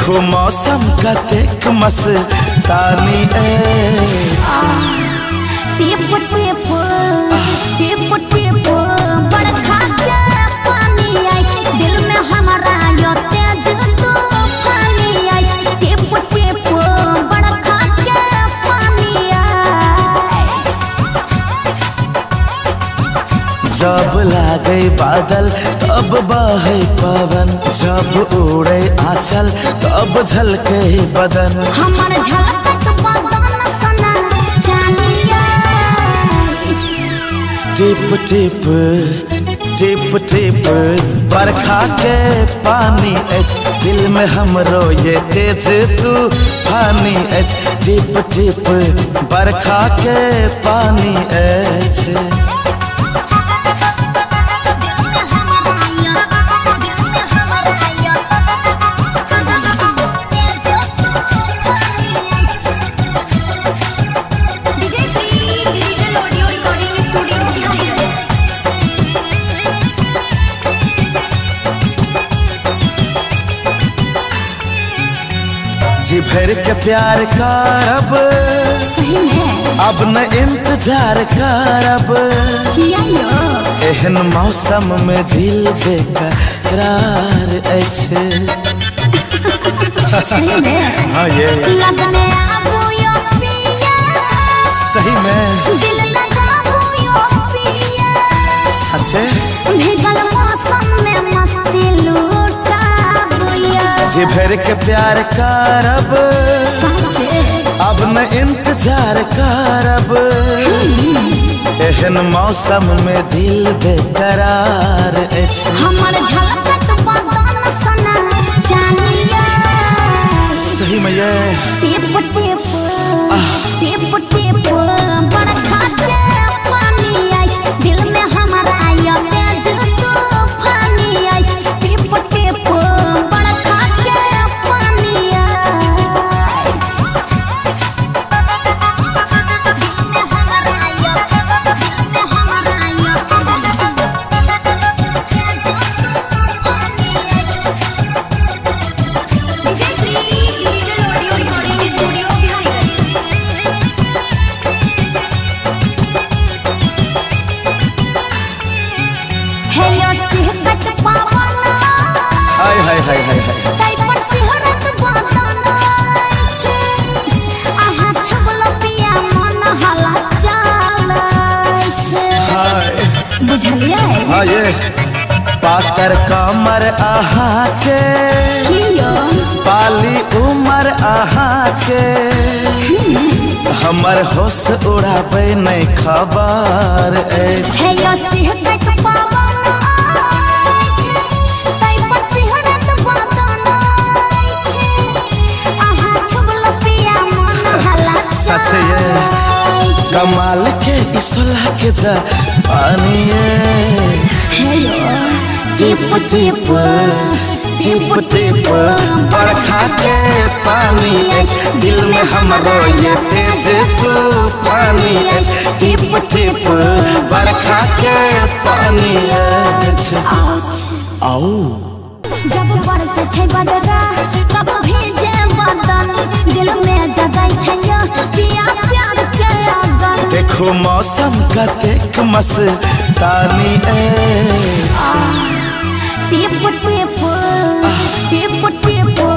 देखो मौसम का देख मस्तानी टिप टिप टिप टिप बरखा के पानी आई दिल में हमारा यो तेज तूफानी आई टिप टिप बरखा के पानी आई। जब लागे बादल तब बहे पवन, जब उड़े आंचल तब झलके बदन। हमार झलकत बदन सना चानिया टिप टिप टिप टिप बरखा के पानी एच दिल में हमरो ये तेज तूफानी एच। टिप टिप बरखा के पानी एच। जी भर के प्यार करब सही है अब न इंतजार करब, एहन मौसम में दिल बेकरार अछि। सही में हाँ ये लगने आबू यो पिया, सही में दिल लगाबू यो पिया, सच्चे भीगल मौसम में मस्ती लूटाबू या। जी भर के प्यार करब सच्चे अब न इंतजार करब, एहन मौसम में दिल बेकरार अछि। हमर झलकत बदन सना चानिया सही में ये टिप टिप टिप टिप बरखा के पानी आई दिल में हमारा यो तेज तूफानी आई टिप टिप बरखा के पानी आई। दिल में हमारा यो तेज तूफानी आई। DJ Shri digital audio recording studio Bihar. Hello सिहरत पावन हाय हाय हाय हाय हाय ताई पर सिहरत बदन छे आहा छबल पिया मन हला चाल छे। हाय बुझलिए हाँ ये पातर कमर आहा के कियो पाली उमर आहा के, हमर होश उड़ाबै नहीं खबर अछि। हेलो सिहरत पावन ताई पर सिहरत बदन छे आहा छबल पिया मन हला सच ये कमाल के इसला के पानी टिप टिप टिप टिप बरखा के पानी अछि दिल में हमरो ये तेज तूफानी अछि। टिप टिप बरखा के पानी अछि। आओ जब बरसे छै बदरा तब भीजे बदन दिल में जगाई छै पिया प्यार के अगन। देखो मौसम का देख मस्तानी टिप टिप टिप टिप